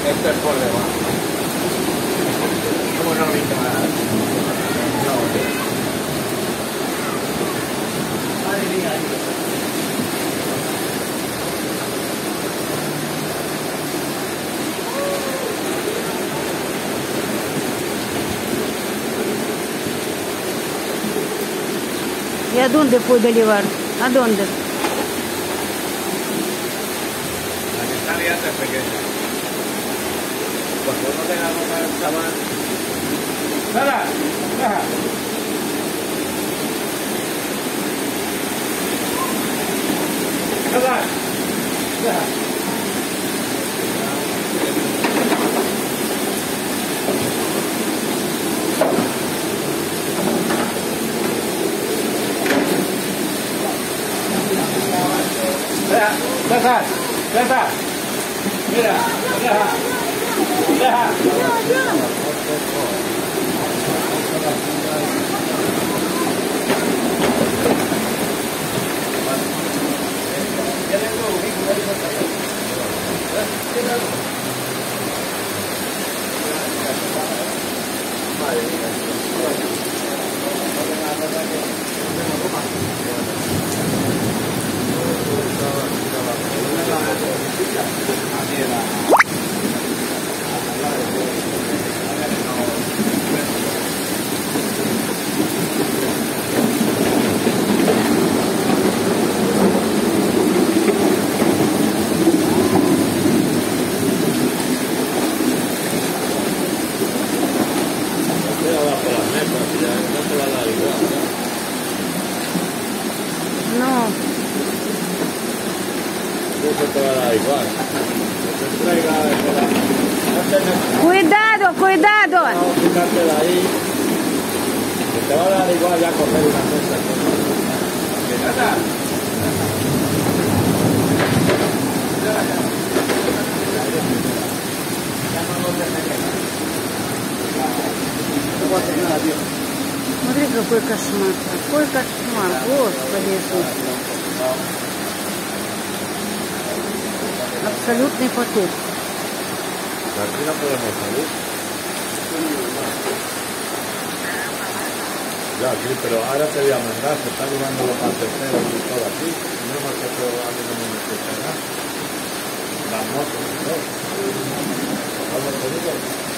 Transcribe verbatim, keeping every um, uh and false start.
Esto es por debajo. ¿Cómo no viste nada? No, tío. Madre mía, ¿Y a dónde puede llevar? ¿A dónde? la que está liando es pequeña. Cuando uno tenga una chaval. ¡Sara! ¡Deja! ¡Sara! ¡Deja! Deja, deja, mira, deja, deja. No. Eso te va a dar igual. Cuidado, cuidado. No, quítatela ahí. Que te va a dar igual ya coger una cosa. ¿Qué pasa? Смотри, какой кошмар. Какой кошмар. Господи Иисус. Абсолютный потоп. Aquí no podemos salir. Ya, sí, pero ahora te voy a mandar, se está llevando los terceros y todo aquí. No más que todo alguien no me escucha nada. Las motos y todo. Vamos,